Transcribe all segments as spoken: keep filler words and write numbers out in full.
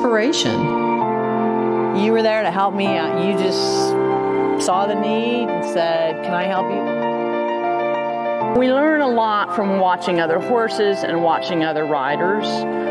inspiration. You were there to help me out. You just saw the need and said, can I help you? We learn a lot from watching other horses and watching other riders.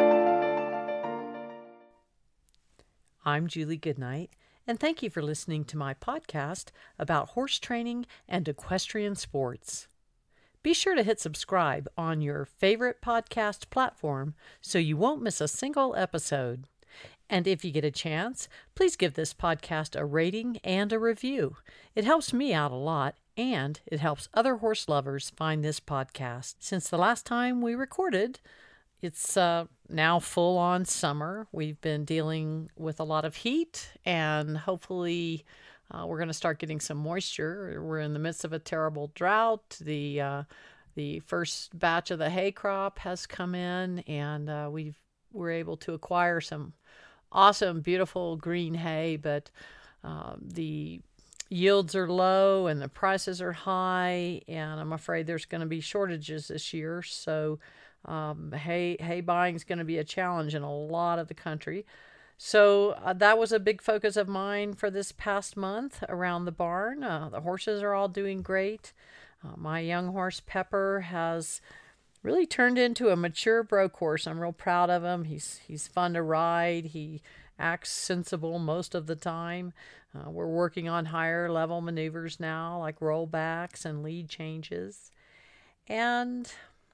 I'm Julie Goodnight, and thank you for listening to my podcast about horse training and equestrian sports. Be sure to hit subscribe on your favorite podcast platform so you won't miss a single episode. And if you get a chance, please give this podcast a rating and a review. It helps me out a lot, and it helps other horse lovers find this podcast. Since the last time we recorded, it's uh, now full on summer. We've been dealing with a lot of heat, and hopefully uh, we're going to start getting some moisture. We're in the midst of a terrible drought. The uh, the first batch of the hay crop has come in, and uh, we've we're able to acquire some awesome, beautiful green hay, but uh, the yields are low and the prices are high, and I'm afraid there's going to be shortages this year. So um, hay hay buying is going to be a challenge in a lot of the country. So uh, that was a big focus of mine for this past month around the barn. Uh, the horses are all doing great. Uh, my young horse Pepper has really turned into a mature broke horse. I'm real proud of him. He's he's fun to ride. He acts sensible most of the time. Uh, we're working on higher level maneuvers now, like rollbacks and lead changes. And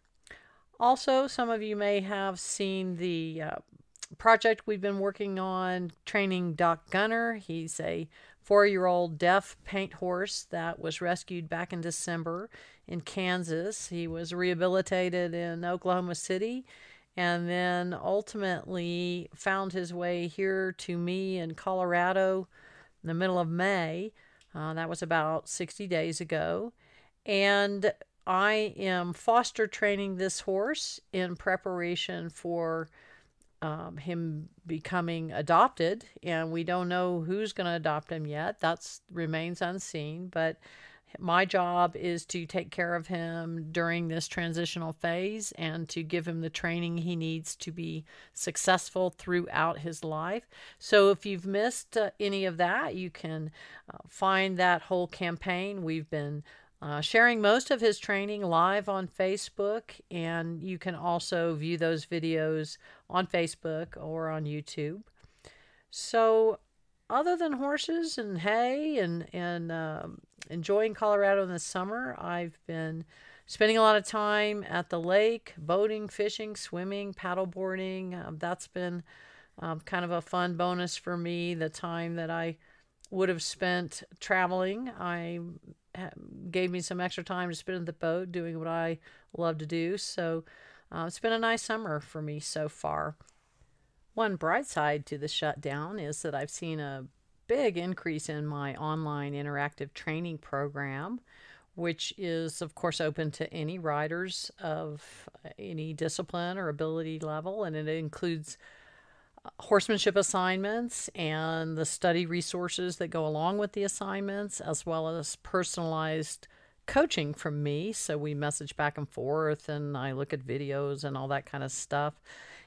also, some of you may have seen the uh, project we've been working on training Doc Gunner. He's a four-year-old deaf paint horse that was rescued back in December in Kansas. He was rehabilitated in Oklahoma City and then ultimately found his way here to me in Colorado in the middle of May. Uh, that was about sixty days ago. And I am foster training this horse in preparation for Um, him becoming adopted, and we don't know who's going to adopt him yet. That remains unseen, but my job is to take care of him during this transitional phase and to give him the training he needs to be successful throughout his life. So if you've missed uh, any of that, you can uh, find that whole campaign. We've been Uh, sharing most of his training live on Facebook, and you can also view those videos on Facebook or on YouTube. So other than horses and hay and, and um, enjoying Colorado in the summer, I've been spending a lot of time at the lake, boating, fishing, swimming, paddleboarding. Um, that's been um, kind of a fun bonus for me. The time that I would have spent traveling, I gave me some extra time to spend at the boat doing what I love to do. So uh, it's been a nice summer for me so far. One bright side to the shutdown is that I've seen a big increase in my online interactive training program, which is, of course, open to any riders of any discipline or ability level, and it includes horsemanship assignments and the study resources that go along with the assignments, as well as personalized coaching from me. So we message back and forth, and I look at videos and all that kind of stuff.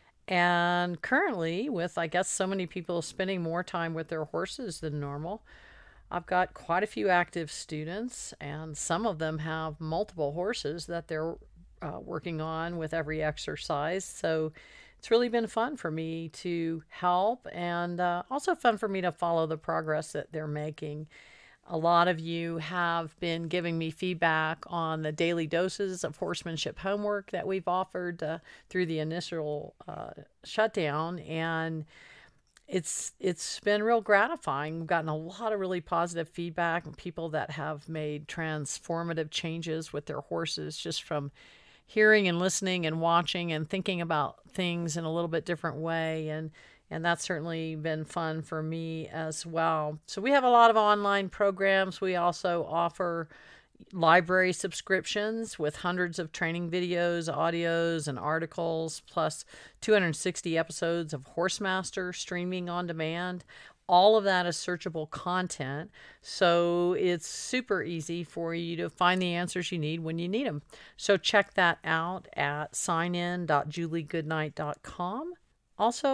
And currently, with, I guess, so many people spending more time with their horses than normal, I've got quite a few active students, and some of them have multiple horses that they're uh, working on with every exercise. So it's really been fun for me to help, and uh, also fun for me to follow the progress that they're making. A lot of you have been giving me feedback on the daily doses of horsemanship homework that we've offered uh, through the initial uh, shutdown, and it's it's been real gratifying. We've gotten a lot of really positive feedback and people that have made transformative changes with their horses just from hearing and listening and watching and thinking about things in a little bit different way. And, and that's certainly been fun for me as well. So we have a lot of online programs. We also offer library subscriptions with hundreds of training videos, audios, and articles, plus two hundred sixty episodes of Horsemaster streaming on demand. All of that is searchable content, so it's super easy for you to find the answers you need when you need them. So check that out at sign in dot julie goodnight dot com. Also,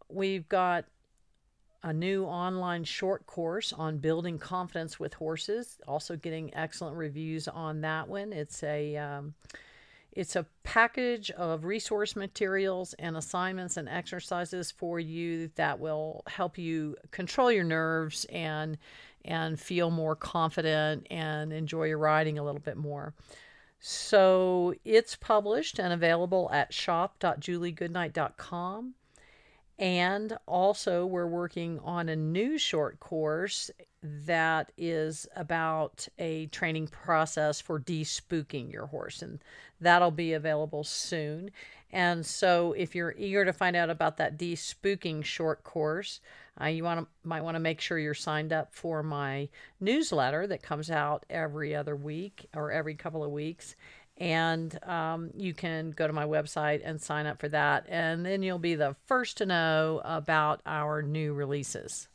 we've got a new online short course on building confidence with horses. Also getting excellent reviews on that one. It's a um, it's a package of resource materials and assignments and exercises for you that will help you control your nerves and and feel more confident and enjoy your riding a little bit more. So it's published and available at shop dot julie goodnight dot com. And also, we're working on a new short course that is about a training process for de-spooking your horse, and that'll be available soon. And so, if you're eager to find out about that de-spooking short course, uh, you want to might want to make sure you're signed up for my newsletter that comes out every other week or every couple of weeks. And um, you can go to my website and sign up for that, and then you'll be the first to know about our new releases.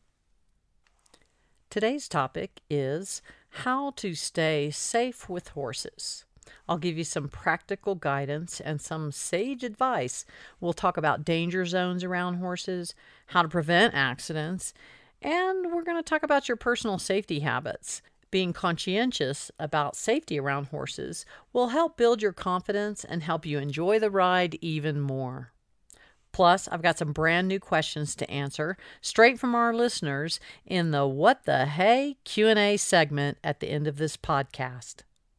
Today's topic is how to stay safe with horses. I'll give you some practical guidance and some sage advice. We'll talk about danger zones around horses, how to prevent accidents, and we're going to talk about your personal safety habits. Being conscientious about safety around horses will help build your confidence and help you enjoy the ride even more. Plus, I've got some brand new questions to answer straight from our listeners in the What the Hey Q and A segment at the end of this podcast.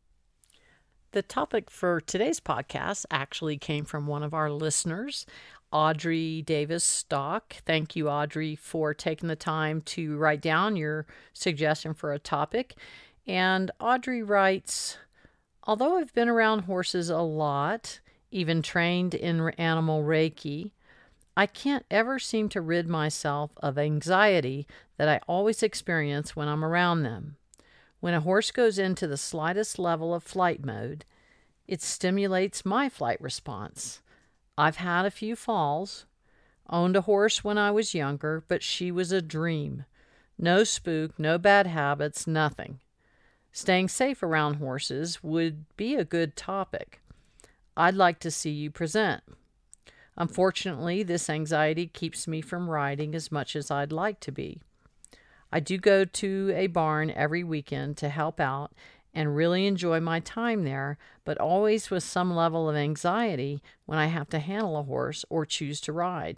The topic for today's podcast actually came from one of our listeners, Audrey Davis Stock. Thank you, Audrey, for taking the time to write down your suggestion for a topic. And Audrey writes, although I've been around horses a lot, even trained in animal Reiki, I can't ever seem to rid myself of anxiety that I always experience when I'm around them. When a horse goes into the slightest level of flight mode, it stimulates my flight response. I've had a few falls, owned a horse when I was younger, but she was a dream. No spook, no bad habits, nothing. Staying safe around horses would be a good topic. I'd like to see you present. Unfortunately, this anxiety keeps me from riding as much as I'd like to be. I do go to a barn every weekend to help out and really enjoy my time there, but always with some level of anxiety when I have to handle a horse or choose to ride.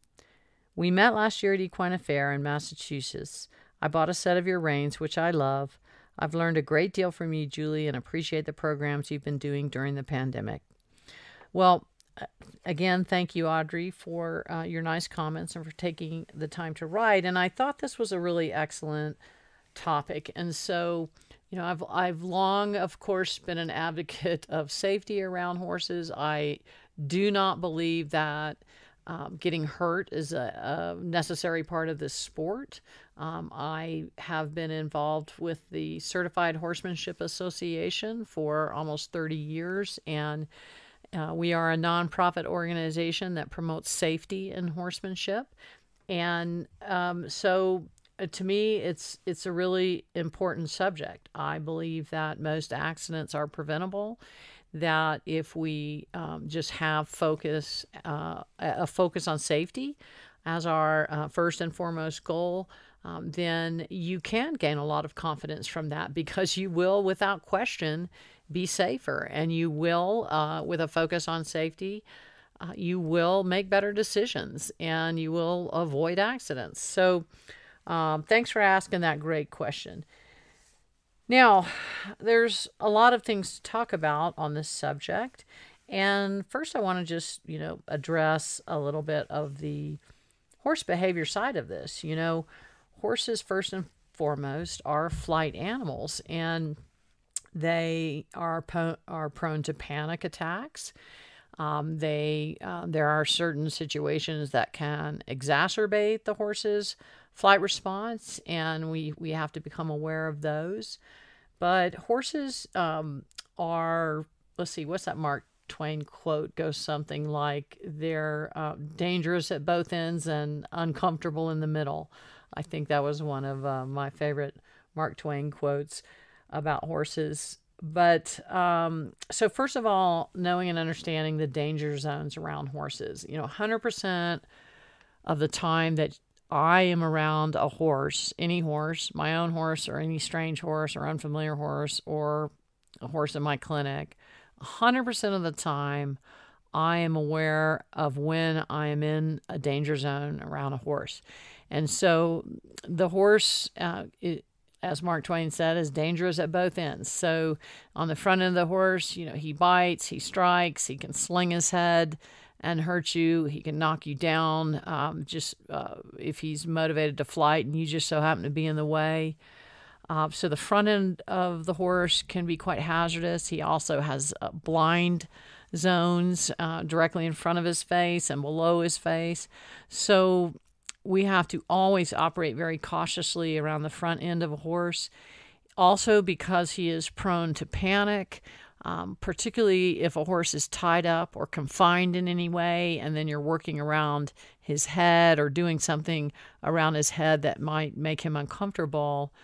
We met last year at Equine Fair in Massachusetts. I bought a set of your reins, which I love. I've learned a great deal from you, Julie, and appreciate the programs you've been doing during the pandemic. Well, again, thank you, Audrey, for uh, your nice comments and for taking the time to write. And I thought this was a really excellent topic. And so, you know, I've I've long, of course, been an advocate of safety around horses. I do not believe that um, getting hurt is a, a necessary part of this sport. Um, I have been involved with the Certified Horsemanship Association for almost thirty years, and Uh, we are a nonprofit organization that promotes safety in horsemanship. And um, so uh, to me, it's it's a really important subject. I believe that most accidents are preventable, that if we um, just have focus, uh, a focus on safety as our uh, first and foremost goal, um, then you can gain a lot of confidence from that, because you will, without question, be safer, and you will, uh, with a focus on safety, uh, you will make better decisions and you will avoid accidents. So um, thanks for asking that great question. Now, there's a lot of things to talk about on this subject. And first I want to just, you know, address a little bit of the horse behavior side of this. You know, horses, first and foremost, are flight animals, and they are po- are prone to panic attacks. Um, they uh, there are certain situations that can exacerbate the horse's flight response, and we we have to become aware of those. But horses um, are, let's see, what's that Mark Twain quote? Goes something like, they're uh, dangerous at both ends and uncomfortable in the middle. I think that was one of uh, my favorite Mark Twain quotes about horses. But um, so first of all, knowing and understanding the danger zones around horses. You know, one hundred percent of the time that I am around a horse, any horse, my own horse or any strange horse or unfamiliar horse or a horse in my clinic, one hundred percent of the time, I am aware of when I am in a danger zone around a horse. And so the horse, uh, it, as Mark Twain said, is dangerous at both ends. So on the front end of the horse, you know, he bites, he strikes, he can sling his head and hurt you. He can knock you down um, just uh, if he's motivated to flight and you just so happen to be in the way. Uh, so the front end of the horse can be quite hazardous. He also has uh, blind zones uh, directly in front of his face and below his face. So we have to always operate very cautiously around the front end of a horse. Also because he is prone to panic, um, particularly if a horse is tied up or confined in any way, and then you're working around his head or doing something around his head that might make him uncomfortable.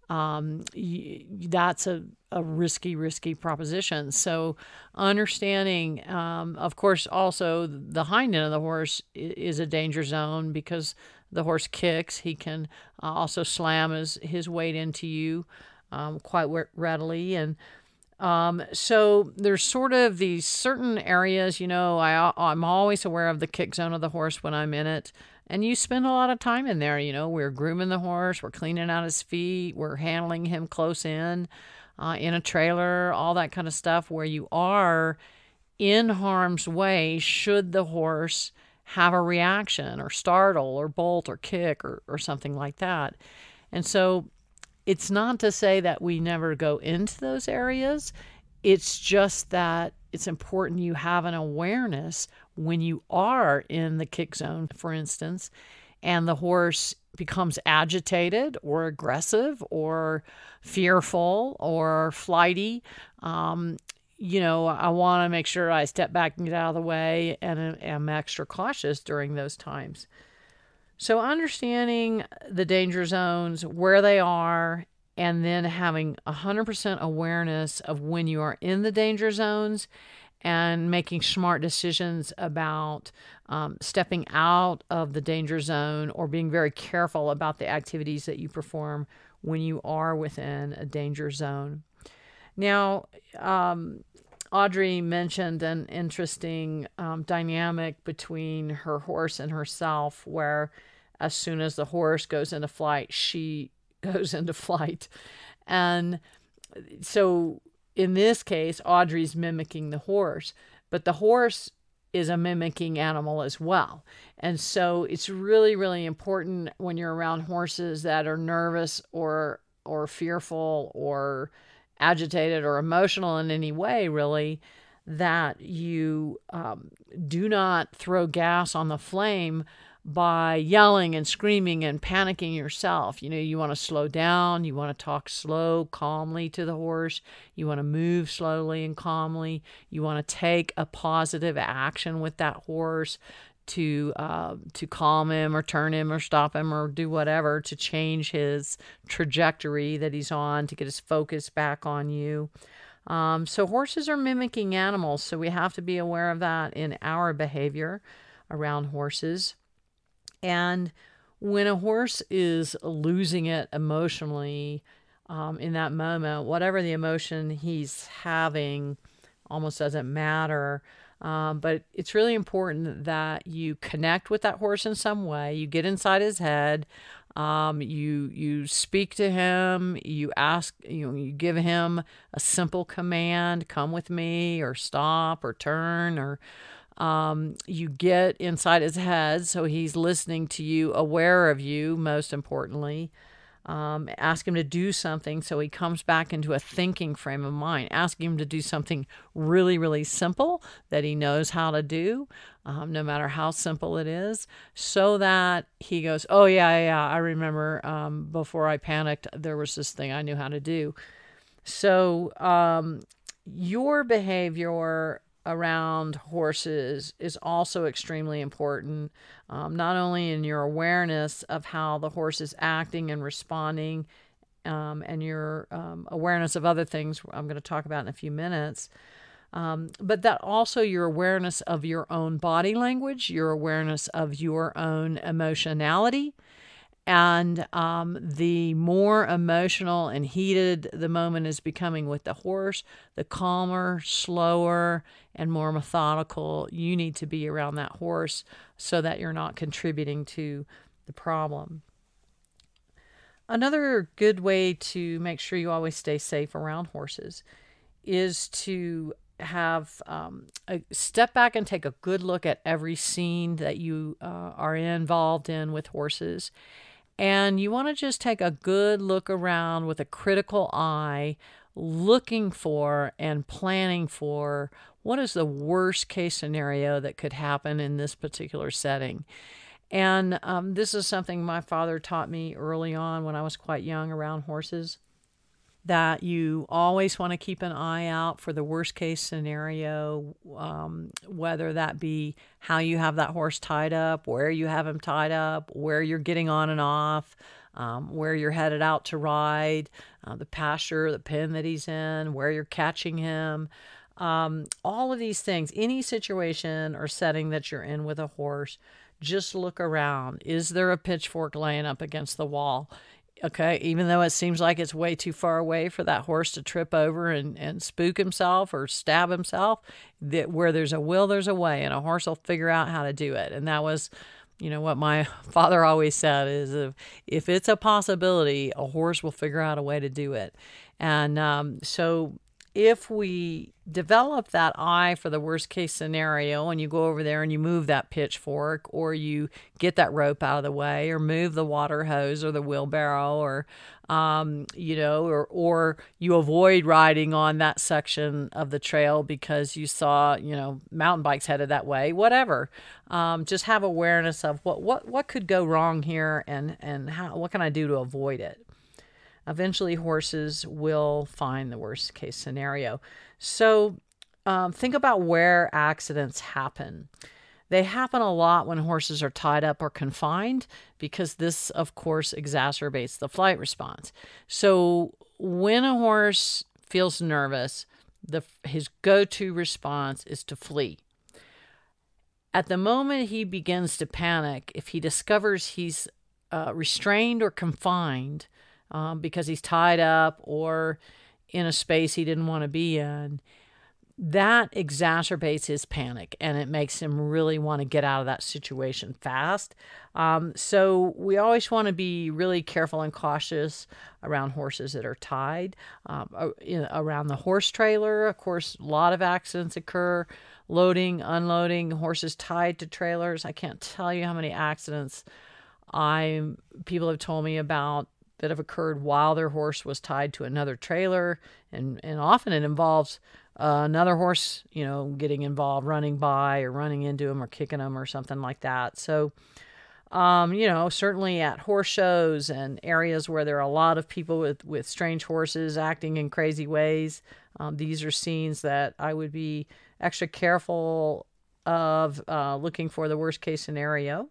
Um, that's a, a risky, risky proposition. So understanding, um, of course, also the hind end of the horse is a danger zone because the horse kicks. He can uh, also slam his, his weight into you um, quite readily. And um, so there's sort of these certain areas, you know, I, I'm always aware of the kick zone of the horse when I'm in it. And you spend a lot of time in there, you know, we're grooming the horse, we're cleaning out his feet, we're handling him close in, uh, in a trailer, all that kind of stuff where you are in harm's way should the horse have a reaction or startle or bolt or kick or, or something like that. And so it's not to say that we never go into those areas. It's just that it's important you have an awareness when you are in the kick zone, for instance, and the horse becomes agitated or aggressive or fearful or flighty. Um, you know, I want to make sure I step back and get out of the way and am extra cautious during those times. So understanding the danger zones, where they are, and then having one hundred percent awareness of when you are in the danger zones and making smart decisions about um, stepping out of the danger zone or being very careful about the activities that you perform when you are within a danger zone. Now, um, Audrey mentioned an interesting um, dynamic between her horse and herself, where as soon as the horse goes into flight, she goes into flight. And so in this case, Audrey's mimicking the horse, but the horse is a mimicking animal as well. And so it's really, really important when you're around horses that are nervous or or fearful or agitated or emotional in any way, really, that you um, do not throw gas on the flame by yelling and screaming and panicking yourself. You know, you want to slow down. You want to talk slow, calmly to the horse. You want to move slowly and calmly. You want to take a positive action with that horse to uh, to calm him or turn him or stop him or do whatever to change his trajectory that he's on, to get his focus back on you. Um, so horses are mimicking animals, so we have to be aware of that in our behavior around horses. And when a horse is losing it emotionally um, in that moment, whatever the emotion he's having almost doesn't matter. Um, but it's really important that you connect with that horse in some way. You get inside his head. Um, you you speak to him. You ask. You know, you give him a simple command: "Come with me," or "Stop," or "Turn," or Um, you get inside his head so he's listening to you, aware of you, most importantly. Um, ask him to do something so he comes back into a thinking frame of mind. Ask him to do something really, really simple that he knows how to do, um, no matter how simple it is, so that he goes, oh, yeah, yeah, I remember um, before I panicked, there was this thing I knew how to do. So um, your behavior around horses is also extremely important, um, not only in your awareness of how the horse is acting and responding, um, and your um, awareness of other things I'm going to talk about in a few minutes, Um, but that also your awareness of your own body language, your awareness of your own emotionality. And um, the more emotional and heated the moment is becoming with the horse, the calmer, slower, and more methodical you need to be around that horse so that you're not contributing to the problem. Another good way to make sure you always stay safe around horses is to have um, a step back and take a good look at every scene that you uh, are involved in with horses. And you want to just take a good look around with a critical eye, looking for and planning for what is the worst case scenario that could happen in this particular setting. And um, this is something my father taught me early on when I was quite young around horses, that you always want to keep an eye out for the worst case scenario, um, whether that be how you have that horse tied up, where you have him tied up, where you're getting on and off, um, where you're headed out to ride, uh, the pasture, the pen that he's in, where you're catching him. Um, all of these things, any situation or setting that you're in with a horse, just look around. Is there a pitchfork laying up against the wall? Okay, even though it seems like it's way too far away for that horse to trip over and, and spook himself or stab himself, that where there's a will, there's a way, and a horse will figure out how to do it. And that was, you know, what my father always said is if, if it's a possibility, a horse will figure out a way to do it. And um, so if we develop that eye for the worst case scenario and you go over there and you move that pitchfork or you get that rope out of the way or move the water hose or the wheelbarrow or, um, you know, or, or you avoid riding on that section of the trail because you saw, you know, mountain bikes headed that way, whatever. Um, just have awareness of what, what, what could go wrong here and, and how, what can I do to avoid it? Eventually, horses will find the worst case scenario. So um, think about where accidents happen. They happen a lot when horses are tied up or confined because this, of course, exacerbates the flight response. So when a horse feels nervous, the, his go-to response is to flee. At the moment he begins to panic, if he discovers he's uh, restrained or confined, Um, because he's tied up or in a space he didn't want to be in, that exacerbates his panic and it makes him really want to get out of that situation fast. Um, so we always want to be really careful and cautious around horses that are tied. Um, in, around the horse trailer, of course, a lot of accidents occur. Loading, unloading, horses tied to trailers. I can't tell you how many accidents I people have told me about that have occurred while their horse was tied to another trailer. And, and often it involves uh, another horse, you know, getting involved, running by or running into them or kicking them or something like that. So, um, you know, certainly at horse shows and areas where there are a lot of people with, with strange horses acting in crazy ways, um, these are scenes that I would be extra careful of uh, looking for the worst case scenario.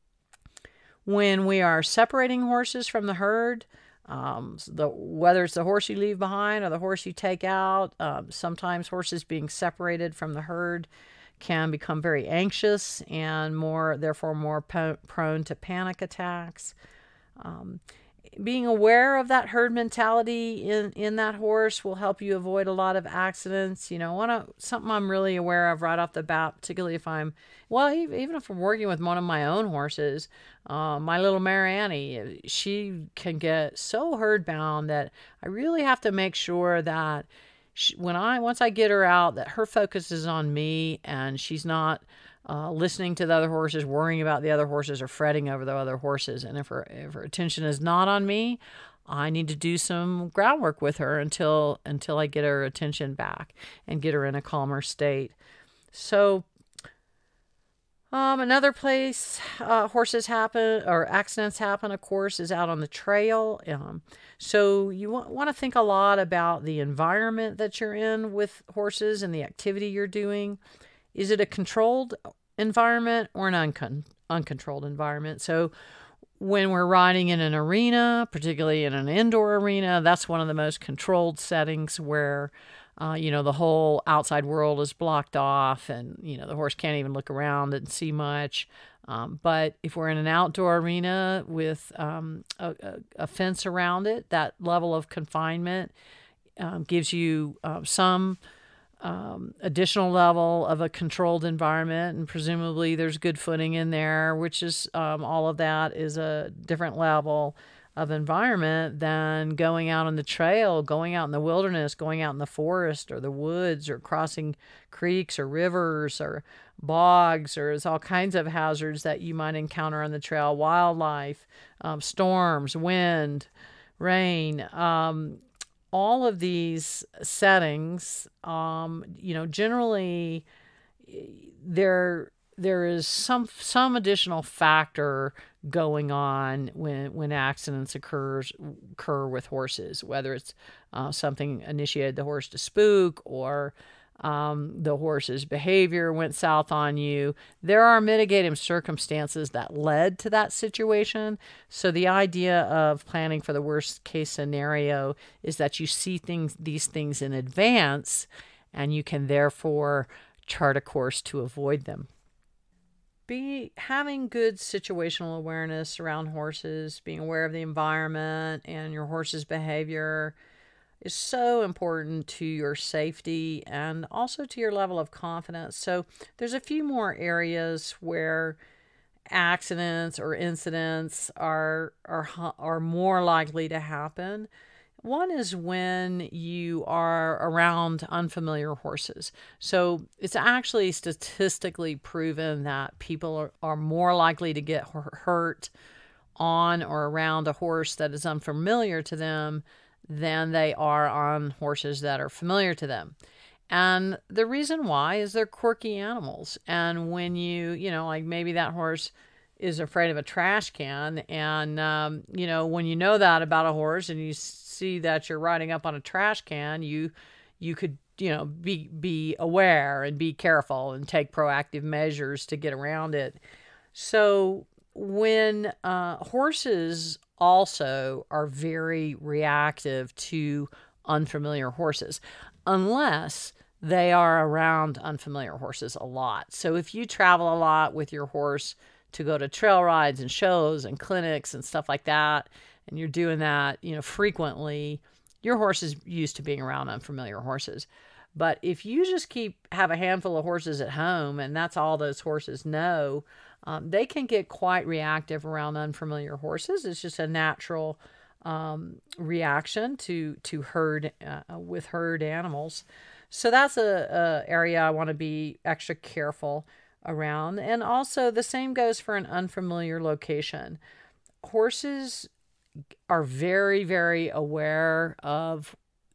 When we are separating horses from the herd, um, the, whether it's the horse you leave behind or the horse you take out, um, sometimes horses being separated from the herd can become very anxious and more, therefore more po- prone to panic attacks. Um, being aware of that herd mentality in, in that horse will help you avoid a lot of accidents. You know, one of, something I'm really aware of right off the bat, particularly if I'm, well, even if I'm working with one of my own horses, uh, my little mare Annie, she can get so herd bound that I really have to make sure that she, when I, once I get her out, that her focus is on me and she's not Uh, listening to the other horses, worrying about the other horses, or fretting over the other horses. And if her, if her attention is not on me, I need to do some groundwork with her until until I get her attention back and get her in a calmer state. So um, another place uh, horses happen or accidents happen, of course, is out on the trail. Um, so you want, want to think a lot about the environment that you're in with horses and the activity you're doing. Is it a controlled environment or an uncon- uncontrolled environment? So when we're riding in an arena, particularly in an indoor arena, that's one of the most controlled settings where uh, you know, the whole outside world is blocked off, and, you know, the horse can't even look around and see much. Um, but if we're in an outdoor arena with um, a, a, a fence around it, that level of confinement um, gives you uh, some um, additional level of a controlled environment, and presumably there's good footing in there, which is um, all of that is a different level of environment than going out on the trail, going out in the wilderness, going out in the forest or the woods, or crossing creeks or rivers or bogs, or there's all kinds of hazards that you might encounter on the trail, wildlife, um, storms, wind, rain. Um, all of these settings, um, you know, generally there there is some some additional factor going on when when accidents occurs occur with horses, whether it's uh, something initiated the horse to spook, or um, the horse's behavior went south on you. There are mitigating circumstances that led to that situation. So the idea of planning for the worst case scenario is that you see things these things in advance, and you can therefore chart a course to avoid them. Be having good situational awareness around horses, being aware of the environment and your horse's behavior is so important to your safety and also to your level of confidence. So there's a few more areas where accidents or incidents are are are more likely to happen. One is when you are around unfamiliar horses. So it's actually statistically proven that people are, are more likely to get hurt on or around a horse that is unfamiliar to them than they are on horses that are familiar to them. And the reason why is they're quirky animals. And when you, you know, like maybe that horse is afraid of a trash can, and, um, you know, when you know that about a horse and you see that you're riding up on a trash can, you you could, you know, be be aware and be careful and take proactive measures to get around it. So when uh, horses also are very reactive to unfamiliar horses, unless they are around unfamiliar horses a lot. So if you travel a lot with your horse to go to trail rides and shows and clinics and stuff like that, and you're doing that, you know, frequently, your horse is used to being around unfamiliar horses. But if you just keep have a handful of horses at home and that's all those horses know, um, they can get quite reactive around unfamiliar horses. It's just a natural um, reaction to to herd uh, with herd animals. So that's a, a area I want to be extra careful around. And also the same goes for an unfamiliar location. Horses are very, very aware of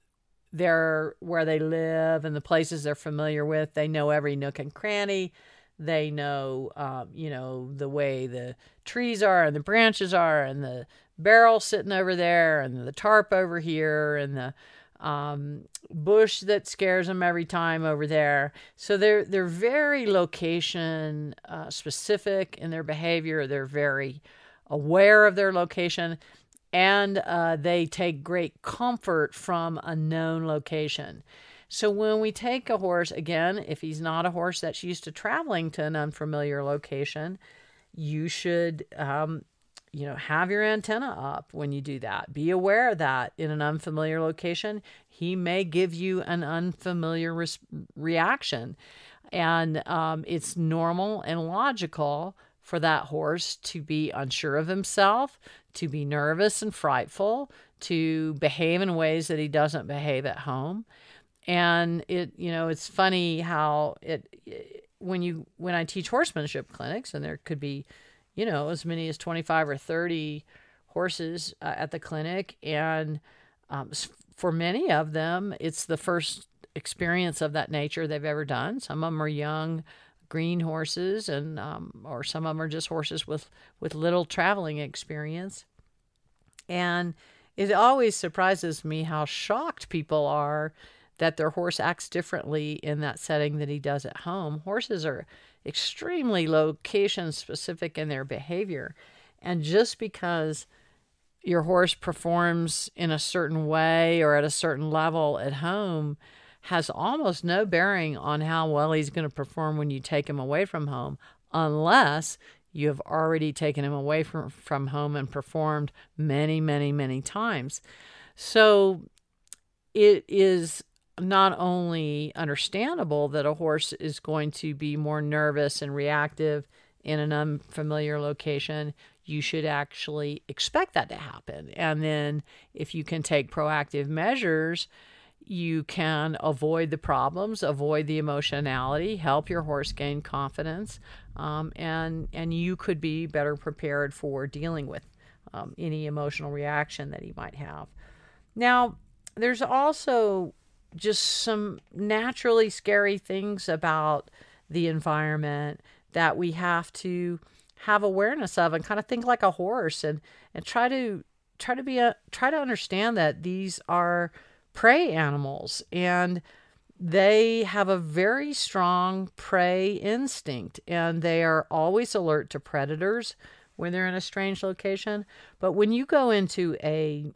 their where they live and the places they're familiar with. They know every nook and cranny. They know, um, you know, the way the trees are and the branches are and the barrel sitting over there and the tarp over here and the um, bush that scares them every time over there. So they're they're very location uh, specific in their behavior. They're very aware of their location, and uh, they take great comfort from a known location. So when we take a horse, again, if he's not a horse that's used to traveling to an unfamiliar location, you should, um, you know, have your antenna up when you do that. Be aware that in an unfamiliar location, he may give you an unfamiliar re- reaction. And um, it's normal and logical for that horse to be unsure of himself, to be nervous and frightful, to behave in ways that he doesn't behave at home. And it, you know, it's funny how it, it when you when I teach horsemanship clinics, and there could be, you know, as many as twenty-five or thirty horses uh, at the clinic, and um, for many of them, it's the first experience of that nature they've ever done. Some of them are young, green horses, and um, or some of them are just horses with with little traveling experience. And it always surprises me how shocked people are that their horse acts differently in that setting than he does at home. Horses are extremely location specific in their behavior. And just because your horse performs in a certain way or at a certain level at home has almost no bearing on how well he's going to perform when you take him away from home, unless you have already taken him away from, from home and performed many, many, many times. So it is not only understandable that a horse is going to be more nervous and reactive in an unfamiliar location, you should actually expect that to happen. And then if you can take proactive measures, you can avoid the problems, avoid the emotionality, help your horse gain confidence, um, and, and you could be better prepared for dealing with um, any emotional reaction that he might have. Now, there's also just some naturally scary things about the environment that we have to have awareness of and kind of think like a horse, and, and try to try to be a, try to understand that these are prey animals and they have a very strong prey instinct, and they are always alert to predators when they're in a strange location. But when you go into a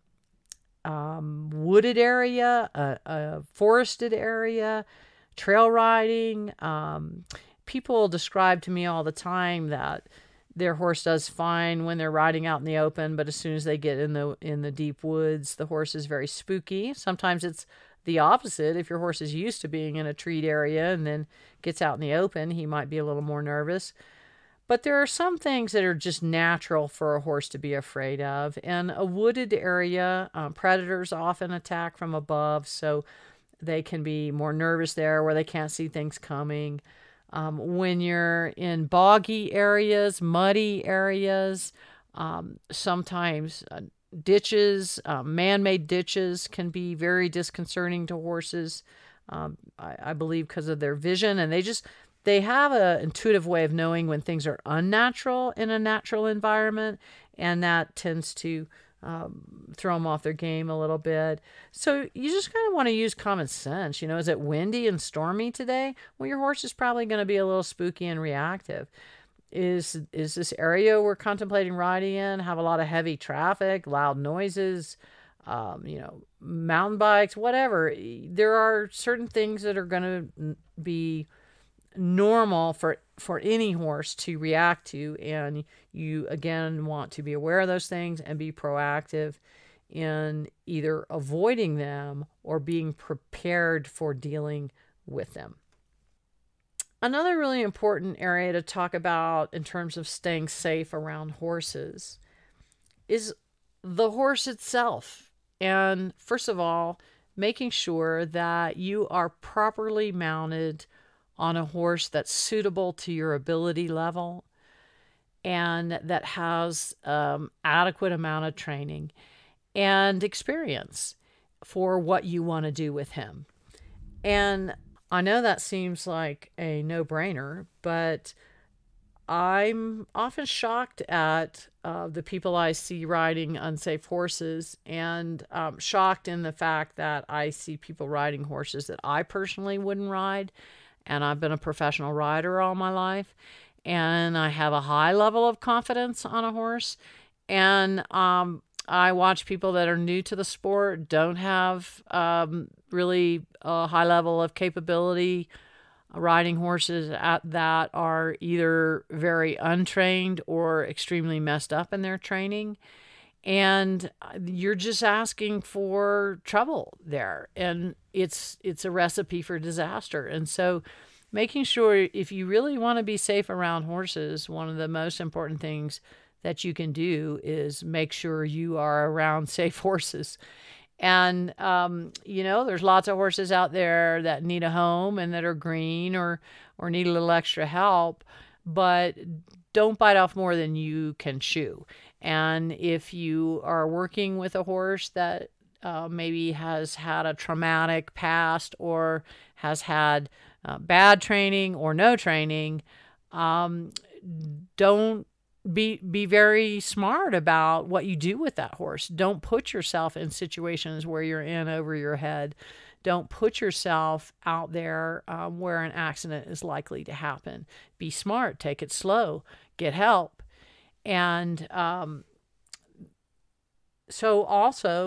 um, wooded area, a, a forested area, trail riding, um, people describe to me all the time that their horse does fine when they're riding out in the open, but as soon as they get in the in the deep woods, the horse is very spooky. Sometimes it's the opposite. If your horse is used to being in a treed area and then gets out in the open, he might be a little more nervous. But there are some things that are just natural for a horse to be afraid of. And a wooded area, um, predators often attack from above, so they can be more nervous there where they can't see things coming. Um, when you're in boggy areas, muddy areas, um, sometimes uh, ditches, uh, man-made ditches can be very disconcerting to horses, um, I, I believe because of their vision. And they just, they have an intuitive way of knowing when things are unnatural in a natural environment, and that tends to Um, throw them off their game a little bit. So you just kind of want to use common sense. You know, is it windy and stormy today? Well, your horse is probably going to be a little spooky and reactive. Is is this area we're contemplating riding in have a lot of heavy traffic, loud noises, um, you know, mountain bikes, whatever? There are certain things that are going to be normal for for any horse to react to, and you again want to be aware of those things and be proactive in either avoiding them or being prepared for dealing with them. Another really important area to talk about in terms of staying safe around horses is the horse itself. And first of all, making sure that you are properly mounted on a horse that's suitable to your ability level and that has um, adequate amount of training and experience for what you want to do with him. And I know that seems like a no-brainer, but I'm often shocked at uh, the people I see riding unsafe horses, and um, shocked in the fact that I see people riding horses that I personally wouldn't ride. And I've been a professional rider all my life, and I have a high level of confidence on a horse. And um, I watch people that are new to the sport, don't have um, really a high level of capability riding horses at that are either very untrained or extremely messed up in their training. And you're just asking for trouble there. And it's it's a recipe for disaster. And so making sure, if you really want to be safe around horses, one of the most important things that you can do is make sure you are around safe horses. And, um, you know, there's lots of horses out there that need a home and that are green or, or need a little extra help, but don't bite off more than you can chew. And if you are working with a horse that uh, maybe has had a traumatic past or has had uh, bad training or no training, um, don't be be very smart about what you do with that horse. Don't put yourself in situations where you're in over your head. Don't put yourself out there um, where an accident is likely to happen. Be smart. Take it slow. Get help. And um, so also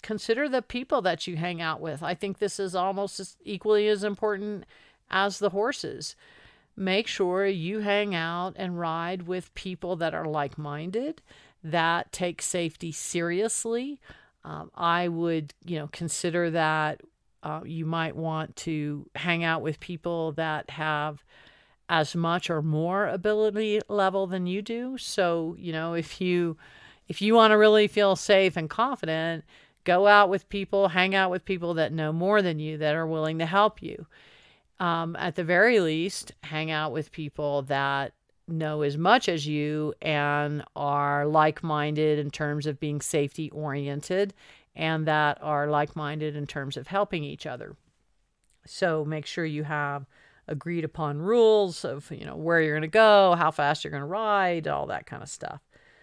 consider the people that you hang out with. I think this is almost as equally as important as the horses. Make sure you hang out and ride with people that are like-minded, that take safety seriously. Um, I would, you know, consider that uh, you might want to hang out with people that have as much or more ability level than you do. So, you know, if you if you want to really feel safe and confident, go out with people, hang out with people that know more than you, that are willing to help you. Um, at the very least, hang out with people that know as much as you and are like-minded in terms of being safety-oriented, and that are like-minded in terms of helping each other. So make sure you have agreed upon rules of, you know, where you're going to go, how fast you're going to ride, all that kind of stuff.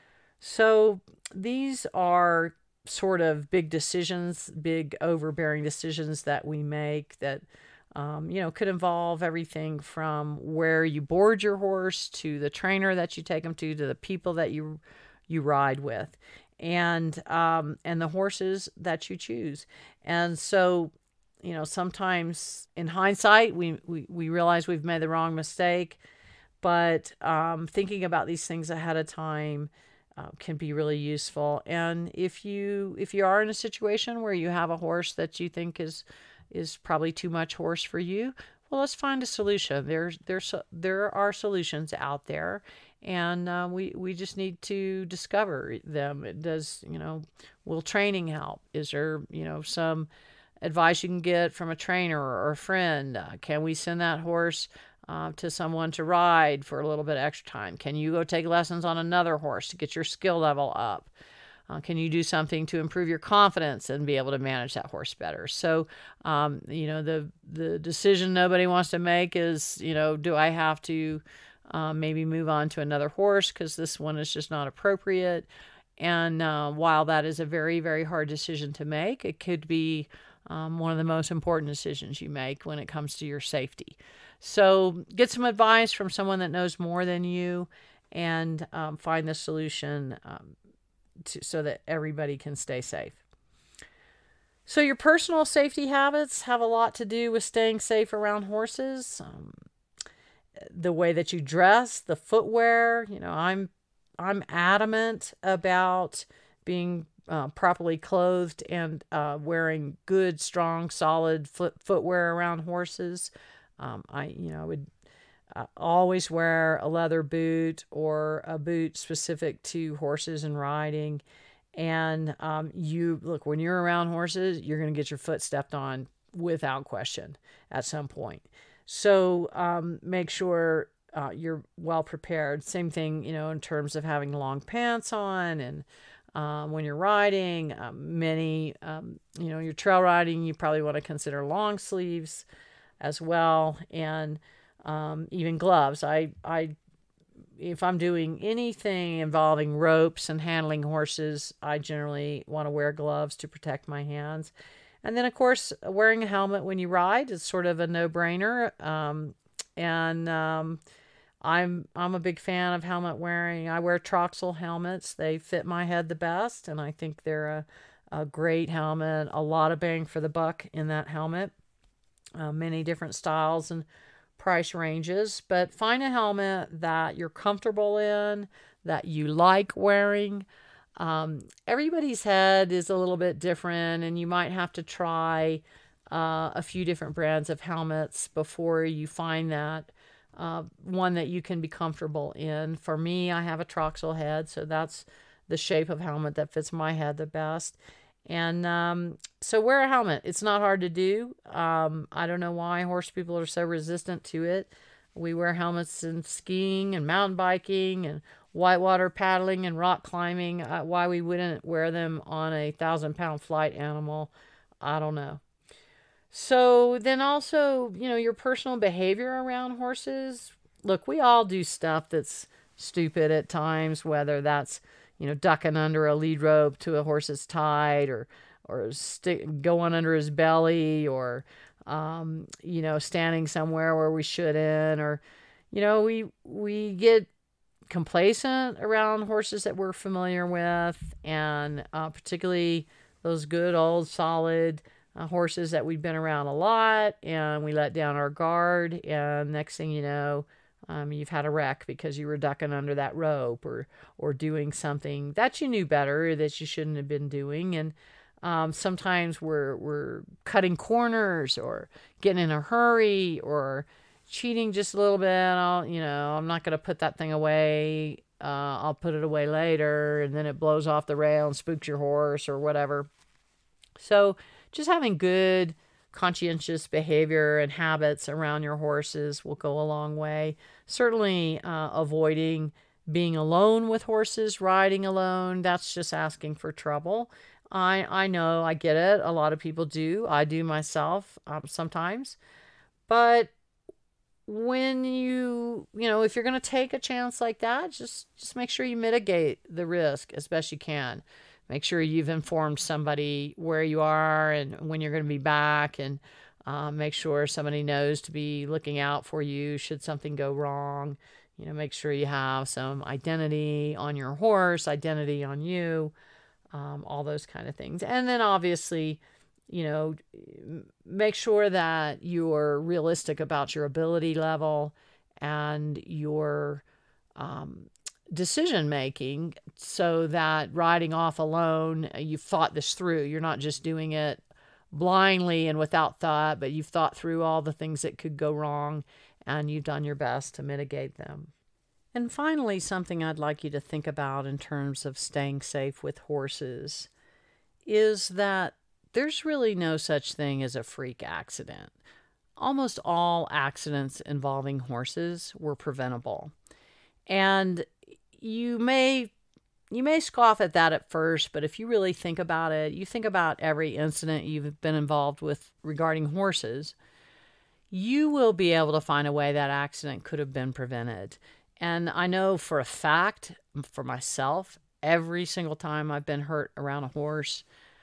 So these are sort of big decisions, big overbearing decisions that we make that, um, you know, could involve everything from where you board your horse to the trainer that you take them to, to the people that you you ride with, and um, and the horses that you choose. And so, you know, sometimes in hindsight, we, we, we realize we've made the wrong mistake, but um, thinking about these things ahead of time uh, can be really useful. And if you if you are in a situation where you have a horse that you think is is probably too much horse for you, well, let's find a solution. There's there's there are solutions out there, and uh, we we just need to discover them. It does, you know, will training help? Is there, you know, some advice you can get from a trainer or a friend? Uh, can we send that horse uh, to someone to ride for a little bit extra time? Can you go take lessons on another horse to get your skill level up? Uh, can you do something to improve your confidence and be able to manage that horse better? So, um, you know, the the decision nobody wants to make is, you know, do I have to uh, maybe move on to another horse because this one is just not appropriate? And uh, while that is a very, very hard decision to make, it could be um, one of the most important decisions you make when it comes to your safety. So get some advice from someone that knows more than you, and um, find the solution um, to, so that everybody can stay safe. So your personal safety habits have a lot to do with staying safe around horses. Um, the way that you dress, the footwear. You know, I'm I'm adamant about being uh, properly clothed and uh, wearing good, strong, solid foot footwear around horses. Um, I, you know, would uh, always wear a leather boot or a boot specific to horses and riding. And um, you look, when you're around horses, you're going to get your foot stepped on without question at some point. So um, make sure uh, you're well prepared. Same thing, you know, in terms of having long pants on, and um, when you're riding, um, many, um, you know, you're trail riding, you probably want to consider long sleeves as well, and um, even gloves. I, I, if I'm doing anything involving ropes and handling horses, I generally want to wear gloves to protect my hands. And then, of course, wearing a helmet when you ride is sort of a no-brainer. Um, and um, I'm I'm a big fan of helmet wearing. I wear Troxel helmets. They fit my head the best, and I think they're a, a great helmet. A lot of bang for the buck in that helmet. Uh, many different styles and price ranges, but find a helmet that you're comfortable in, that you like wearing. Um, everybody's head is a little bit different, and you might have to try uh, a few different brands of helmets before you find that uh, one that you can be comfortable in. For me, I have a Troxel head, so that's the shape of helmet that fits my head the best. And um, so wear a helmet. It's not hard to do. Um, I don't know why horse people are so resistant to it. We wear helmets in skiing and mountain biking and whitewater paddling and rock climbing. Uh, why we wouldn't wear them on a thousand pound flight animal, I don't know. So then also, you know, your personal behavior around horses. Look, we all do stuff that's stupid at times, whether that's, you know, ducking under a lead rope to a horse's tied, or or stick, going under his belly, or, um, you know, standing somewhere where we shouldn't, or, you know, we we get complacent around horses that we're familiar with, and uh, particularly those good old solid uh, horses that we've been around a lot, and we let down our guard, and next thing you know, um, you've had a wreck because you were ducking under that rope, or or doing something that you knew better that you shouldn't have been doing. And um, sometimes we're we're cutting corners, or getting in a hurry, or cheating just a little bit. I'll, you know, I'm not going to put that thing away. Uh, I'll put it away later, and then it blows off the rail and spooks your horse or whatever. So just having good, conscientious behavior and habits around your horses will go a long way. Certainly uh, avoiding being alone with horses, riding alone, that's just asking for trouble. I, I know, I get it. A lot of people do. I do myself um, sometimes. But when you, you know, if you're going to take a chance like that, just, just make sure you mitigate the risk as best you can. Make sure you've informed somebody where you are and when you're going to be back, and uh, make sure somebody knows to be looking out for you should something go wrong. You know, make sure you have some identity on your horse, identity on you, um, all those kind of things. And then obviously, you know, make sure that you're realistic about your ability level and your um, decision making, so that riding off alone, you've thought this through. You're not just doing it blindly and without thought, but you've thought through all the things that could go wrong, and you've done your best to mitigate them. And finally, something I'd like you to think about in terms of staying safe with horses is that there's really no such thing as a freak accident. Almost all accidents involving horses were preventable. And you may you may scoff at that at first, but if you really think about it, you think about every incident you've been involved with regarding horses, you will be able to find a way that accident could have been prevented. And I know for a fact, for myself, every single time I've been hurt around a horse,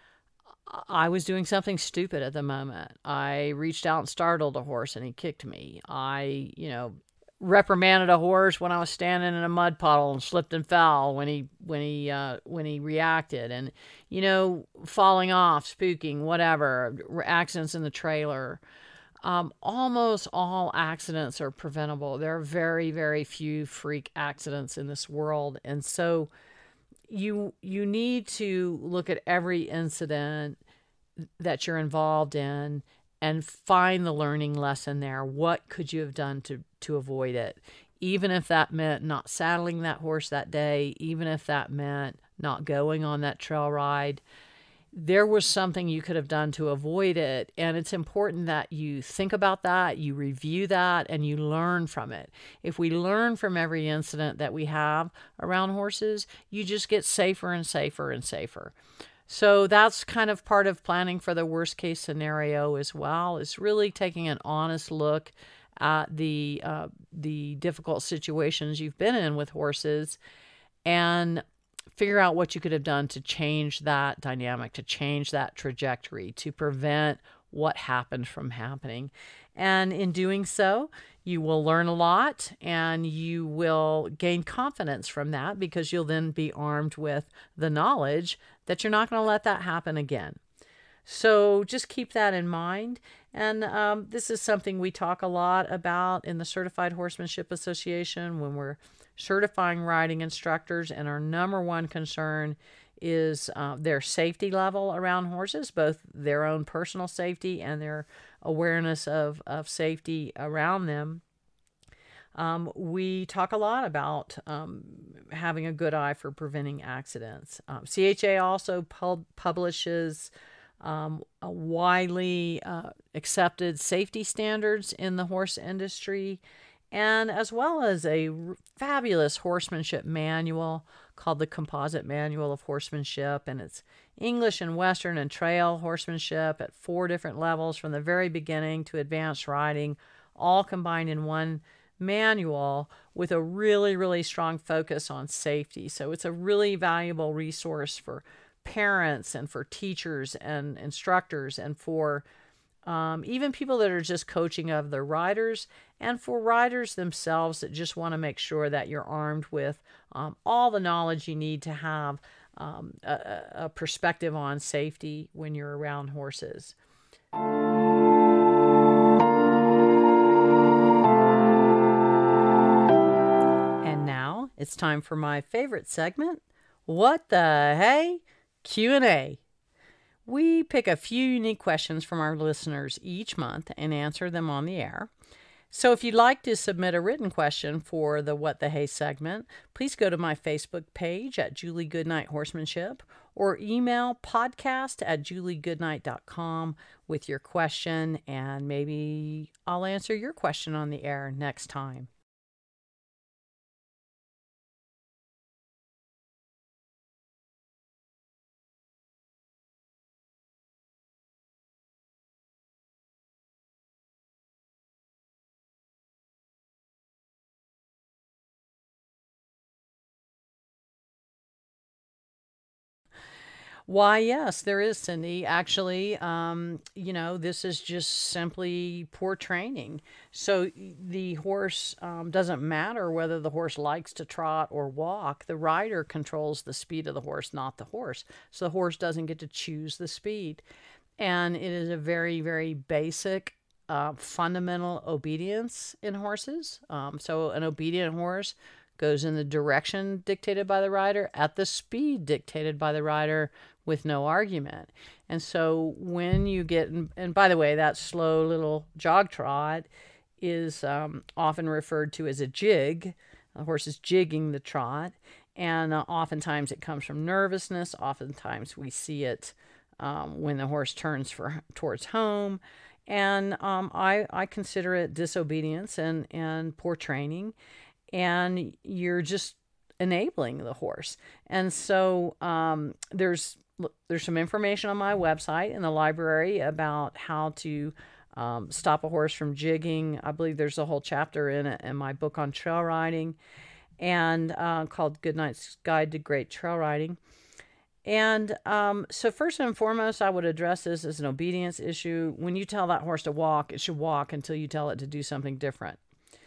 I was doing something stupid at the moment. I reached out and startled a horse and he kicked me. I, you know, reprimanded a horse when I was standing in a mud puddle and slipped and fell when he when he uh, when he reacted. And, you know, falling off, spooking, whatever, accidents in the trailer. Um, almost all accidents are preventable. There are very, very few freak accidents in this world. And so you you need to look at every incident that you're involved in and find the learning lesson there. What could you have done to to avoid it? Even if that meant not saddling that horse that day, even if that meant not going on that trail ride, there was something you could have done to avoid it. And it's important that you think about that, you review that, and you learn from it. If we learn from every incident that we have around horses, you just get safer and safer and safer. So that's kind of part of planning for the worst case scenario as well, is really taking an honest look at the uh, the difficult situations you've been in with horses, and figure out what you could have done to change that dynamic, to change that trajectory, to prevent what happened from happening. And in doing so, you will learn a lot, and you will gain confidence from that, because you'll then be armed with the knowledge that you're not going to let that happen again. So just keep that in mind. And um, this is something we talk a lot about in the Certified Horsemanship Association when we're certifying riding instructors, and our number one concern is uh, their safety level around horses, both their own personal safety and their awareness of, of safety around them. Um, we talk a lot about um, having a good eye for preventing accidents. Um, C H A also pub- publishes um, a widely uh, accepted safety standards in the horse industry, and as well as a r- fabulous horsemanship manual called the Composite Manual of Horsemanship. And it's English and Western and trail horsemanship at four different levels, from the very beginning to advanced riding, all combined in one manual with a really, really strong focus on safety. So it's a really valuable resource for parents and for teachers and instructors, and for Um, even people that are just coaching of their riders, and for riders themselves that just want to make sure that you're armed with um, all the knowledge you need to have um, a, a perspective on safety when you're around horses. And now it's time for my favorite segment, What the Hey? Q and A. We pick a few unique questions from our listeners each month and answer them on the air. So if you'd like to submit a written question for the What the Hey segment, please go to my Facebook page at Julie Goodnight Horsemanship or email podcast at julie goodnight dot com with your question, and maybe I'll answer your question on the air next time. Why, yes, there is, Cindy. Actually, um, you know, this is just simply poor training. So the horse um, doesn't matter whether the horse likes to trot or walk. The rider controls the speed of the horse, not the horse. So the horse doesn't get to choose the speed. And it is a very, very basic, uh, fundamental obedience in horses. Um, so an obedient horse goes in the direction dictated by the rider at the speed dictated by the rider with no argument. And so when you get, and by the way, that slow little jog trot is um, often referred to as a jig. The horse is jigging the trot. And uh, oftentimes it comes from nervousness. Oftentimes we see it um, when the horse turns for towards home. And um, I, I consider it disobedience and, and poor training. And you're just enabling the horse. And so um, there's there's some information on my website in the library about how to um, stop a horse from jigging. I believe there's a whole chapter in it in my book on trail riding, and uh, called Goodnight's Guide to Great Trail Riding. And um, so first and foremost, I would address this as an obedience issue. When you tell that horse to walk, it should walk until you tell it to do something different.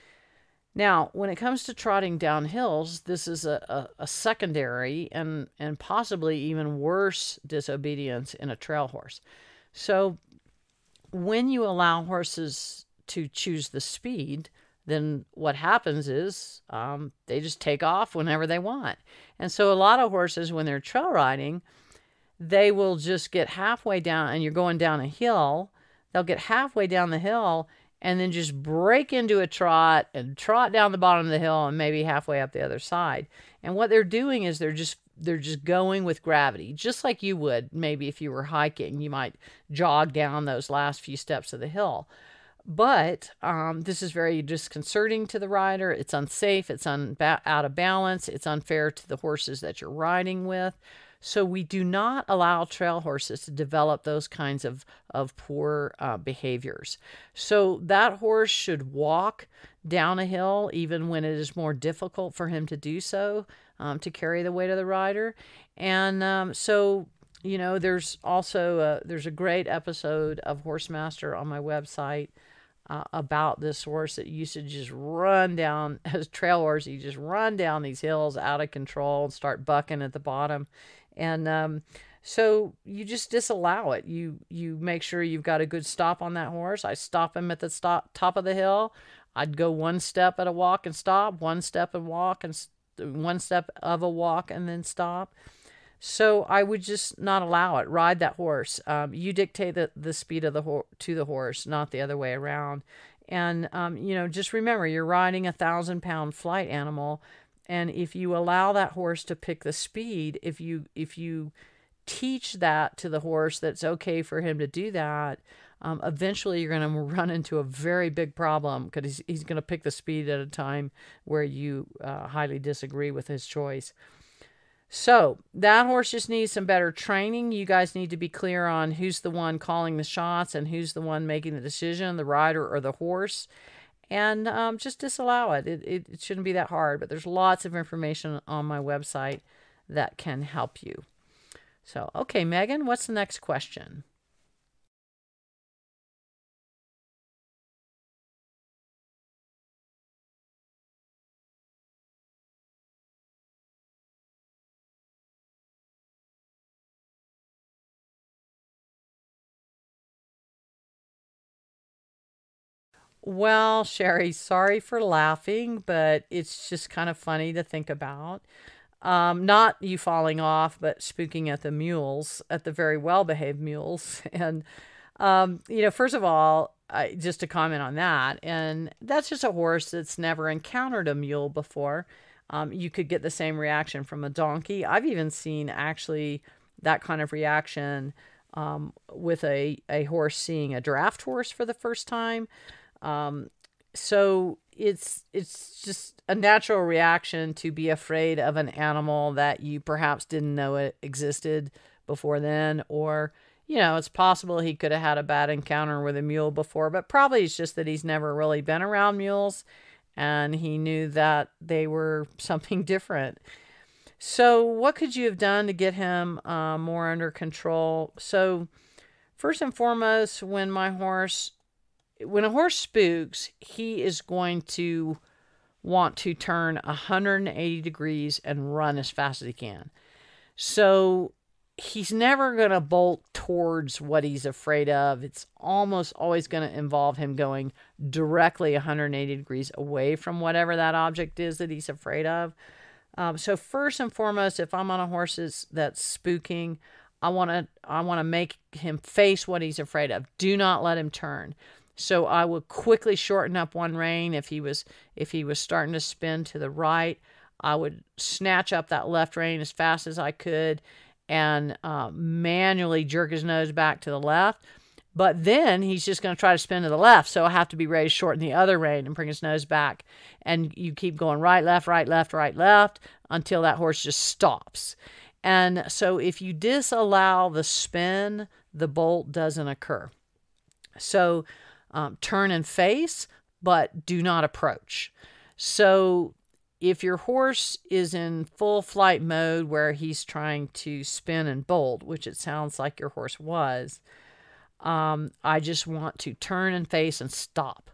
Now, when it comes to trotting down hills, this is a, a, a secondary and, and possibly even worse disobedience in a trail horse. So when you allow horses to choose the speed, then what happens is um, they just take off whenever they want. And so a lot of horses, when they're trail riding, they will just get halfway down, and you're going down a hill, they'll get halfway down the hill and then just break into a trot and trot down the bottom of the hill and maybe halfway up the other side. And what they're doing is they're just they're just going with gravity, just like you would maybe if you were hiking. You might jog down those last few steps of the hill. But um, this is very disconcerting to the rider. It's unsafe. It's un- out of balance. It's unfair to the horses that you're riding with. So we do not allow trail horses to develop those kinds of, of poor uh, behaviors. So that horse should walk down a hill even when it is more difficult for him to do so, um, to carry the weight of the rider. And um, so, you know, there's also a, there's a great episode of Horsemaster on my website uh, about this horse that used to just run down, as trail horse, he just run down these hills out of control and start bucking at the bottom. And um, so you just disallow it. You you make sure you've got a good stop on that horse. I stop him at the stop, top of the hill. I'd go one step at a walk and stop, one step and walk, and one step of a walk and then stop. So I would just not allow it. Ride that horse. Um, you dictate the, the speed of the ho- to the horse, not the other way around. And um, you know, just remember, you're riding a thousand pound flight animal. And if you allow that horse to pick the speed, if you if you teach that to the horse that's okay for him to do that, um, eventually you're going to run into a very big problem because he's, he's going to pick the speed at a time where you uh, highly disagree with his choice. So that horse just needs some better training. You guys need to be clear on who's the one calling the shots and who's the one making the decision, the rider or the horse. And um, just disallow it. It, it. It shouldn't be that hard, but there's lots of information on my website that can help you. So, okay, Megan, what's the next question? Well, Sherry, sorry for laughing, but it's just kind of funny to think about. Um, not you falling off, but spooking at the mules, at the very well-behaved mules. And, um, you know, first of all, I, just to comment on that, and that's just a horse that's never encountered a mule before. Um, you could get the same reaction from a donkey. I've even seen actually that kind of reaction um, with a, a horse seeing a draft horse for the first time. Um, so it's it's just a natural reaction to be afraid of an animal that you perhaps didn't know it existed before then, or you know, it's possible he could have had a bad encounter with a mule before, but probably it's just that he's never really been around mules and he knew that they were something different. So what could you have done to get him uh, more under control? So first and foremost, when my horse when a horse spooks, he is going to want to turn one hundred eighty degrees and run as fast as he can. So he's never going to bolt towards what he's afraid of. It's almost always going to involve him going directly one hundred eighty degrees away from whatever that object is that he's afraid of. Um, so first and foremost, if I'm on a horse that's spooking, I want to I want to make him face what he's afraid of. Do not let him turn. So I would quickly shorten up one rein. If he was if he was starting to spin to the right, I would snatch up that left rein as fast as I could and uh, manually jerk his nose back to the left. But then he's just going to try to spin to the left, so I have to be ready to shorten the other rein and bring his nose back. And you keep going right, left, right, left, right, left until that horse just stops. And so if you disallow the spin, the bolt doesn't occur. So Um, turn and face, but do not approach. So if your horse is in full flight mode where he's trying to spin and bolt, which it sounds like your horse was, um, I just want to turn and face and stop.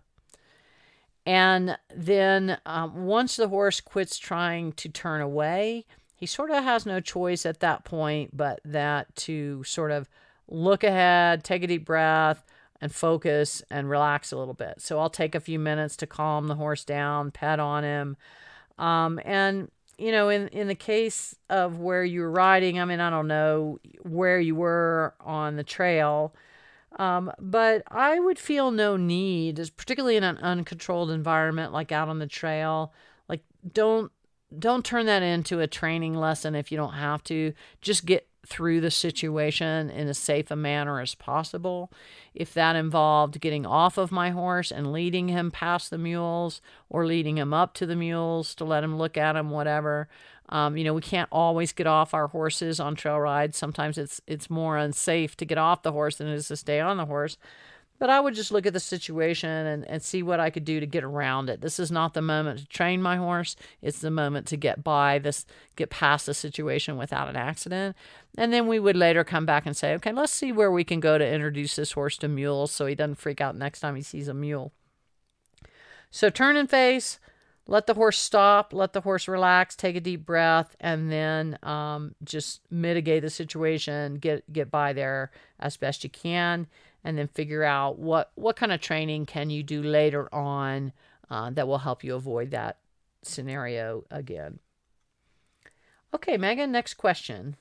And then um, once the horse quits trying to turn away, he sort of has no choice at that point but that to sort of look ahead, take a deep breath, and focus and relax a little bit. So I'll take a few minutes to calm the horse down, pet on him. Um, and, you know, in, in the case of where you're riding, I mean, I don't know where you were on the trail, um, but I would feel no need, particularly in an uncontrolled environment like out on the trail. Like, don't don't turn that into a training lesson if you don't have to. Just get through the situation in as safe a manner as possible. If that involved getting off of my horse and leading him past the mules or leading him up to the mules to let him look at him, whatever. Um, you know, we can't always get off our horses on trail rides. Sometimes it's it's more unsafe to get off the horse than it is to stay on the horse. But I would just look at the situation and, and see what I could do to get around it. This is not the moment to train my horse. It's the moment to get by this, get past the situation without an accident. And then we would later come back and say, okay, let's see where we can go to introduce this horse to mules so he doesn't freak out next time he sees a mule. So turn and face, let the horse stop, let the horse relax, take a deep breath, and then um, just mitigate the situation, get, get by there as best you can. And then figure out what, what kind of training can you do later on uh, that will help you avoid that scenario again. Okay, Megan, next question.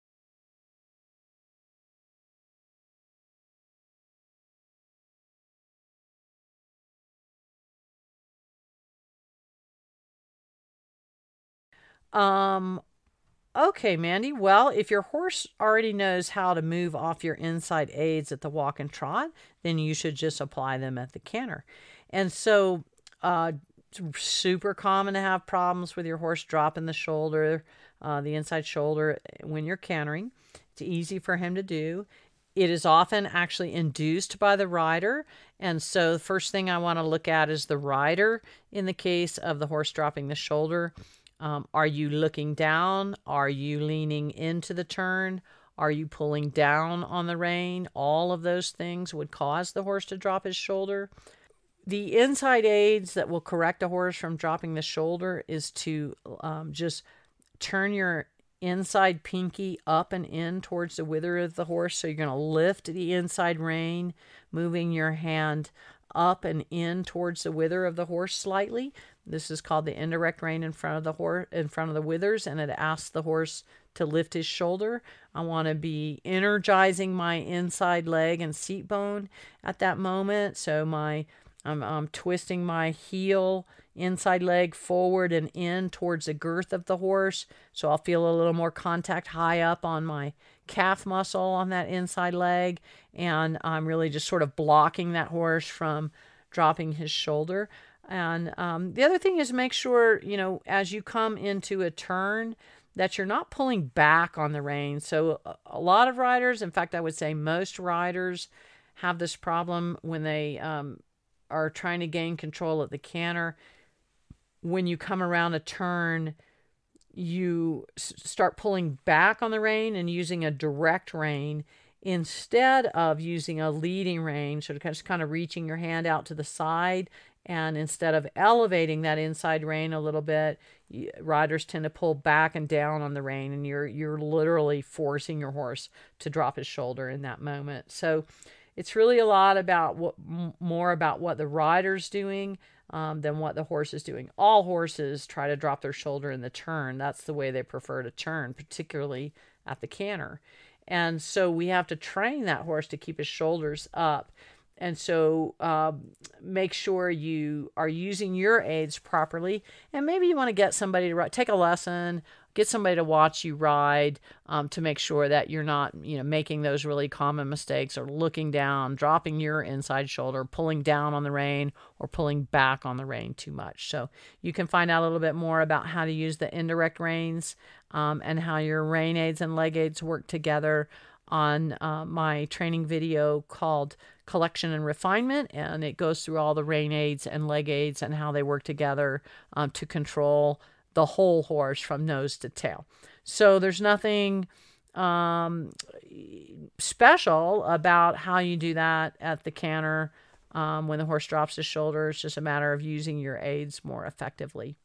Um, Okay, Mandy. Well, if your horse already knows how to move off your inside aids at the walk and trot, then you should just apply them at the canter. And so uh, it's super common to have problems with your horse dropping the shoulder, uh, the inside shoulder when you're cantering. It's easy for him to do. It is often actually induced by the rider. And so the first thing I want to look at is the rider in the case of the horse dropping the shoulder. Um, are you looking down? Are you leaning into the turn? Are you pulling down on the rein? All of those things would cause the horse to drop his shoulder. The inside aids that will correct a horse from dropping the shoulder is to um, just turn your inside pinky up and in towards the wither of the horse. So you're going to lift the inside rein, moving your hand up and in towards the wither of the horse slightly. This is called the indirect rein in front of the horse, in front of the withers, and it asks the horse to lift his shoulder. I want to be energizing my inside leg and seat bone at that moment. So my I'm, I'm twisting my heel, inside leg forward and in towards the girth of the horse. So I'll feel a little more contact high up on my calf muscle on that inside leg. And I'm really just sort of blocking that horse from dropping his shoulder. And um, the other thing is make sure, you know, as you come into a turn, that you're not pulling back on the rein. So a lot of riders, in fact, I would say most riders have this problem when they um, are trying to gain control at the canter. When you come around a turn, you start pulling back on the rein and using a direct rein instead of using a leading rein. So just kind of reaching your hand out to the side, and instead of elevating that inside rein a little bit, riders tend to pull back and down on the rein, and you're you're literally forcing your horse to drop his shoulder in that moment. So it's really a lot about what more about what the rider's doing um, than what the horse is doing. All horses try to drop their shoulder in the turn. That's the way they prefer to turn, particularly at the canter. And so we have to train that horse to keep his shoulders up. And so um, make sure you are using your aids properly. And maybe you want to get somebody to ride, take a lesson, get somebody to watch you ride um, to make sure that you're not, you know, making those really common mistakes or looking down, dropping your inside shoulder, pulling down on the rein, or pulling back on the rein too much. So you can find out a little bit more about how to use the indirect reins um, and how your rein aids and leg aids work together on uh, my training video called Collection and Refinement, and it goes through all the rein aids and leg aids and how they work together um, to control the whole horse from nose to tail. So there's nothing um, special about how you do that at the canter um, when the horse drops his shoulder. It's just a matter of using your aids more effectively.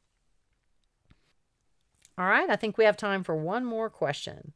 All right, I think we have time for one more question.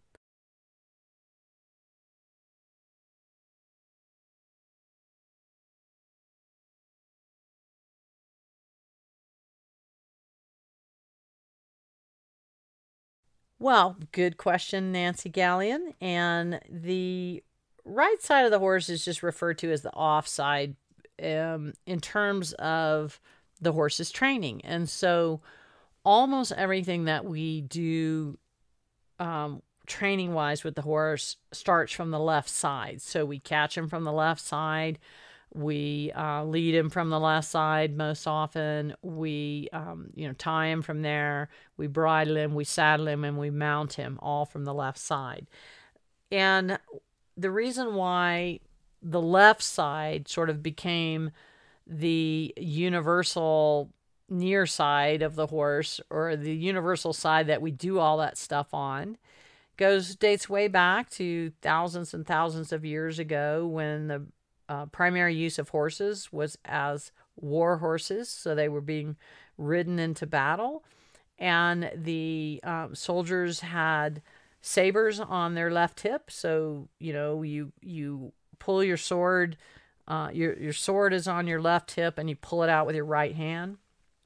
Well, good question, Nancy Gallion. And the right side of the horse is just referred to as the offside um, in terms of the horse's training. And so almost everything that we do um, training-wise with the horse starts from the left side. So we catch him from the left side. We uh, lead him from the left side most often. We, um, you know, tie him from there. We bridle him, we saddle him, and we mount him all from the left side. And the reason why the left side sort of became the universal near side of the horse, or the universal side that we do all that stuff on, goes dates way back to thousands and thousands of years ago, when the Uh, primary use of horses was as war horses. So they were being ridden into battle, and the um, soldiers had sabers on their left hip. So, you know, you you pull your sword, uh, your, your sword is on your left hip, and you pull it out with your right hand.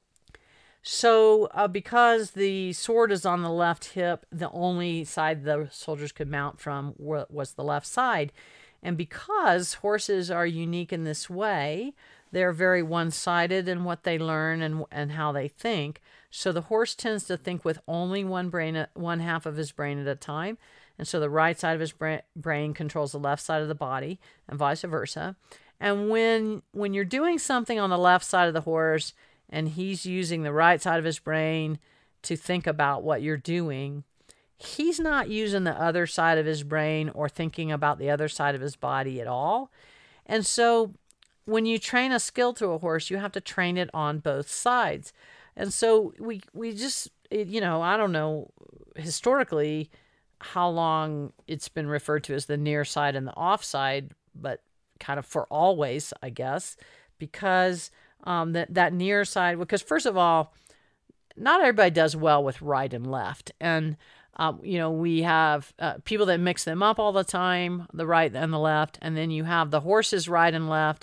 So uh, because the sword is on the left hip, the only side the soldiers could mount from was the left side. And because horses are unique in this way, they're very one-sided in what they learn and, and how they think. So the horse tends to think with only one brain, one half of his brain at a time. And so the right side of his bra brain controls the left side of the body, and vice versa. And when, when you're doing something on the left side of the horse, and he's using the right side of his brain to think about what you're doing, he's not using the other side of his brain or thinking about the other side of his body at all. And so when you train a skill to a horse, you have to train it on both sides. And so we, we just, you know, I don't know historically how long it's been referred to as the near side and the off side, but kind of for always, I guess, because um, that, that near side, because first of all, not everybody does well with right and left. And Um, you know, we have uh, people that mix them up all the time, the right and the left, and then you have the horses right and left,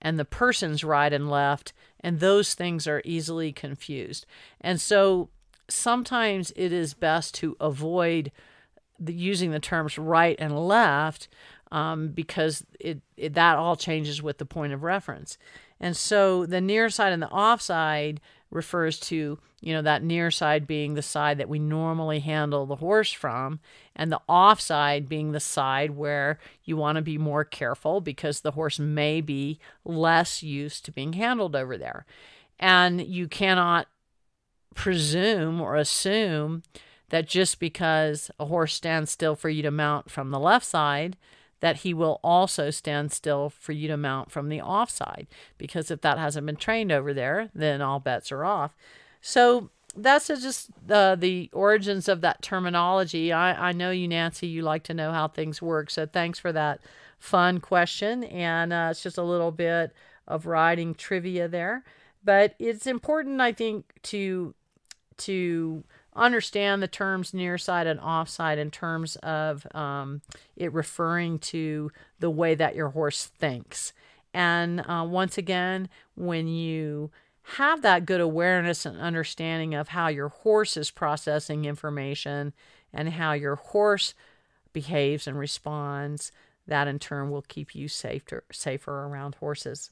and the person's right and left, and those things are easily confused. And so sometimes it is best to avoid the, using the terms right and left um, because it, it that all changes with the point of reference. And so the near side and the off side refers to, you know, that near side being the side that we normally handle the horse from, and the off side being the side where you want to be more careful because the horse may be less used to being handled over there. And you cannot presume or assume that just because a horse stands still for you to mount from the left side, that he will also stand still for you to mount from the off side. Because if that hasn't been trained over there, then all bets are off. So that's just uh, the origins of that terminology. I, I know you, Nancy, you like to know how things work. So thanks for that fun question. And uh, it's just a little bit of riding trivia there. But it's important, I think, to to understand the terms near side and off side in terms of um, it referring to the way that your horse thinks. And uh, once again, when you have that good awareness and understanding of how your horse is processing information and how your horse behaves and responds, that in turn will keep you safer, safer around horses.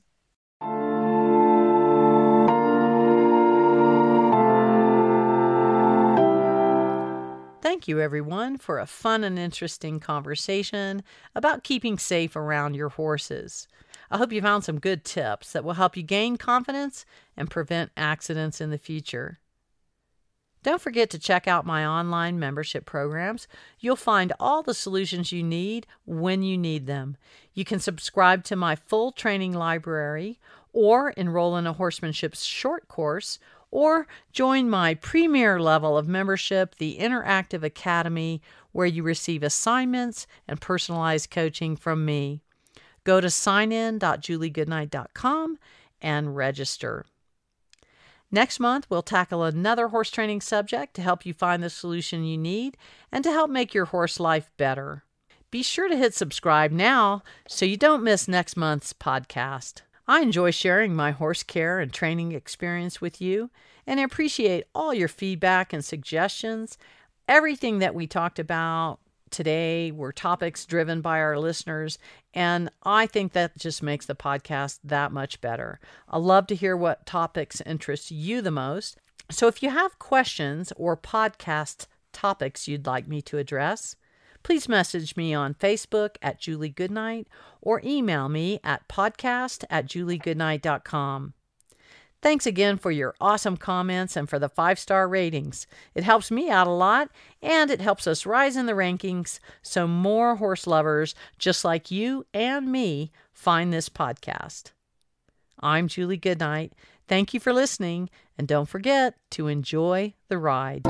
Thank you, everyone, for a fun and interesting conversation about keeping safe around your horses. I hope you found some good tips that will help you gain confidence and prevent accidents in the future. Don't forget to check out my online membership programs. You'll find all the solutions you need when you need them. You can subscribe to my full training library, or enroll in a horsemanship short course, or join my premier level of membership, the Interactive Academy, where you receive assignments and personalized coaching from me. Go to sign in dot julie goodnight dot com and register. Next month, we'll tackle another horse training subject to help you find the solution you need and to help make your horse life better. Be sure to hit subscribe now so you don't miss next month's podcast. I enjoy sharing my horse care and training experience with you, and I appreciate all your feedback and suggestions. Everything that we talked about today were topics driven by our listeners, and I think that just makes the podcast that much better. I love to hear what topics interest you the most. So if you have questions or podcast topics you'd like me to address, please message me on Facebook at Julie Goodnight or email me at podcast at julie goodnight dot com. Thanks again for your awesome comments and for the five-star ratings. It helps me out a lot, and it helps us rise in the rankings so more horse lovers just like you and me find this podcast. I'm Julie Goodnight. Thank you for listening, and don't forget to enjoy the ride.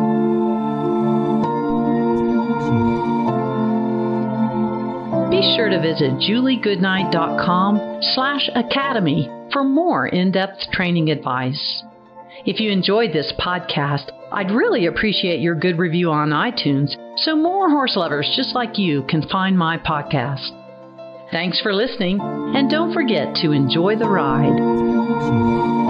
Be sure to visit julie goodnight dot com slash academy for more in-depth training advice. If you enjoyed this podcast, I'd really appreciate your good review on iTunes so more horse lovers just like you can find my podcast. Thanks for listening, and don't forget to enjoy the ride.